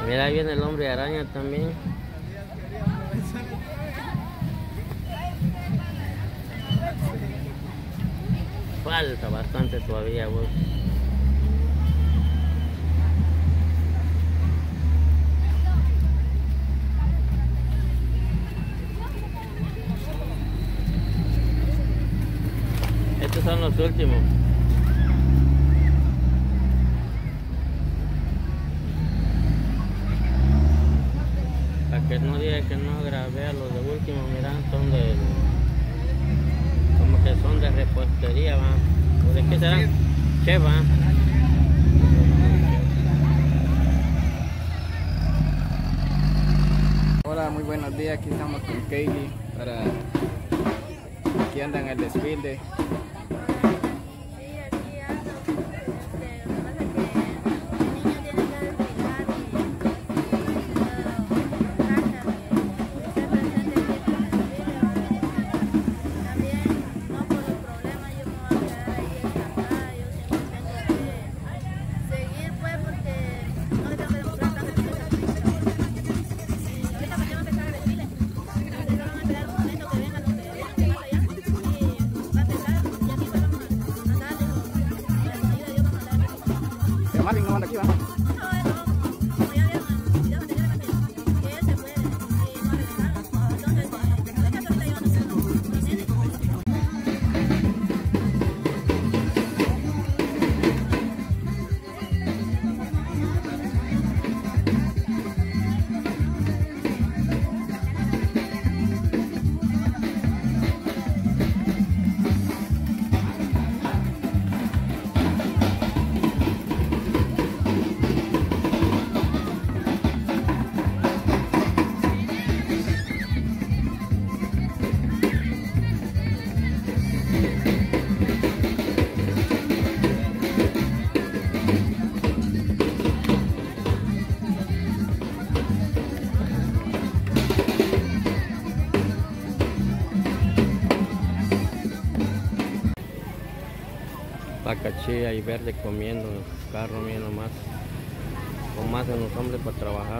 Mira, ahí viene el hombre araña también. Falta bastante todavía, vos. Estos son los últimos. Para que no diga que no grabé a los de último, mira, son de... como que son de repostería, va. ¿O de qué serán? Chef, va. Hola, muy buenos días. Aquí estamos con Kaylee para... aquí anda en el desfile. Marvin no anda aquí, ¿va? Vaca chía y verde comiendo en el carro, mira nomás. Con más de los hombres para trabajar.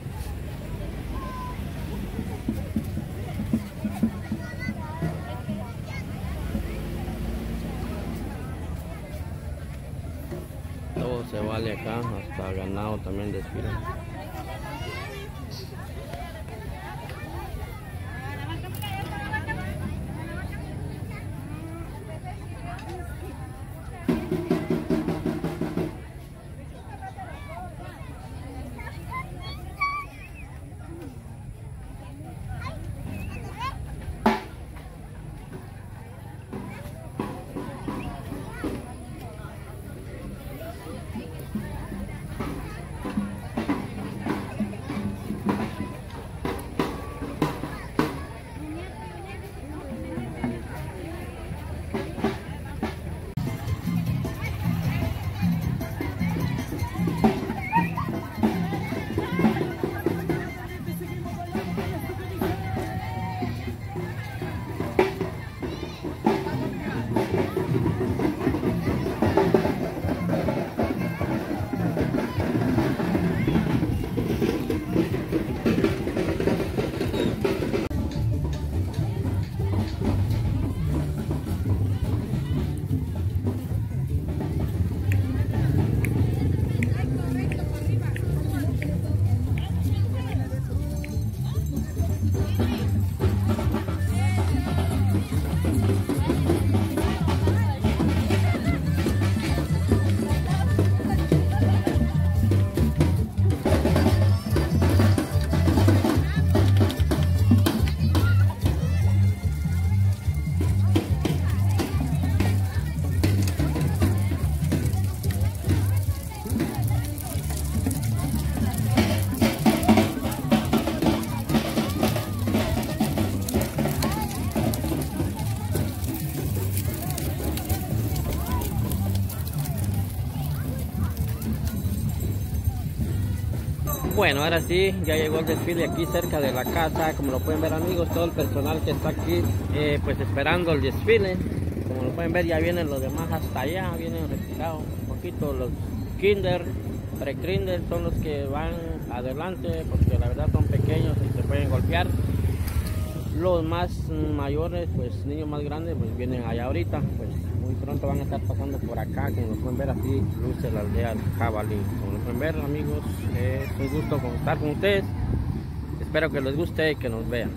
Todo se vale acá, hasta ganado también desfilan. Bueno, ahora sí, ya llegó el desfile aquí cerca de la casa. Como lo pueden ver, amigos, todo el personal que está aquí pues esperando el desfile. Como lo pueden ver, ya vienen los demás hasta allá, vienen retirados un poquito. Los kinder, pre-kinder son los que van adelante, porque la verdad son pequeños y se pueden golpear. Los más mayores, pues niños más grandes, pues vienen allá ahorita, pues muy pronto van a estar pasando por acá, como lo pueden ver, así luce la aldea Jabalí. Como lo pueden ver, amigos, es un gusto estar con ustedes. Espero que les guste y que nos vean.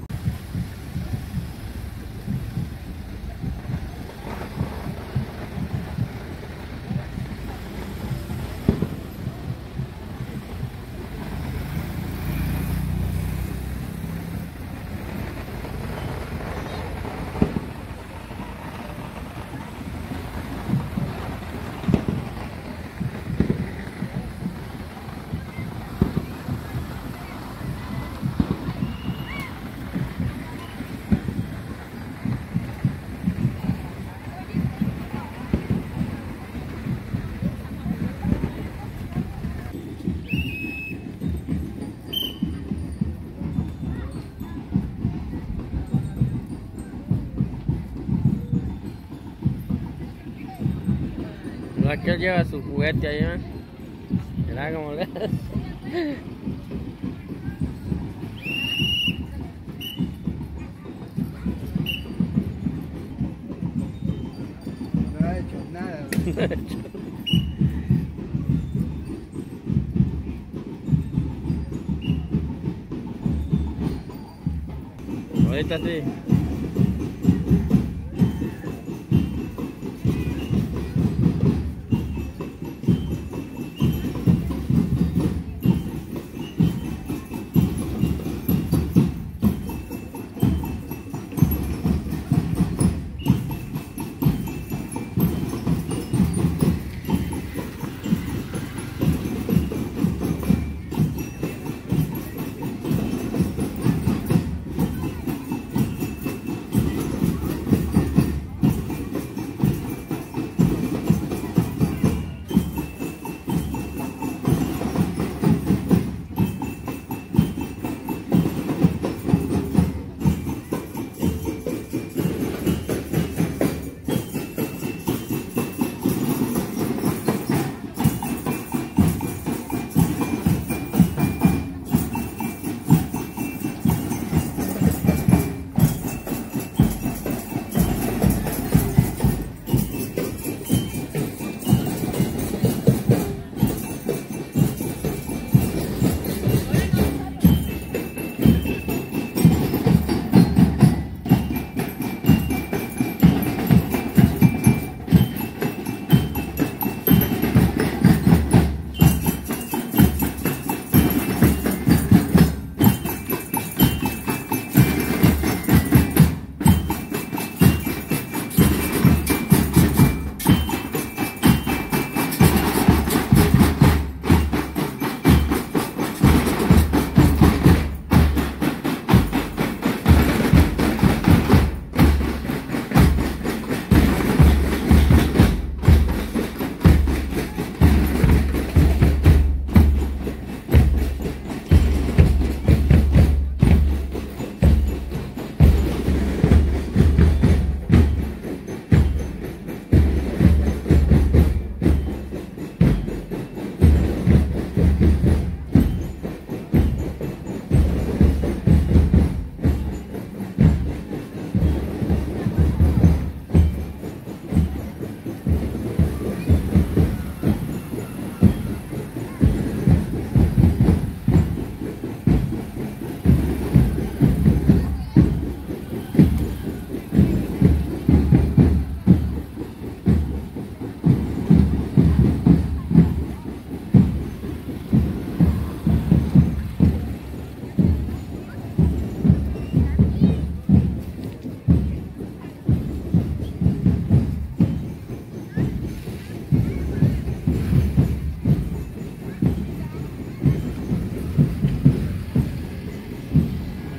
Aquel lleva su juguete ahí, ¿eh? Mira cómo le... No ha hecho nada. Ahorita sí.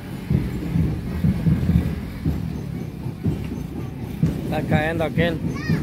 Está cayendo aquel.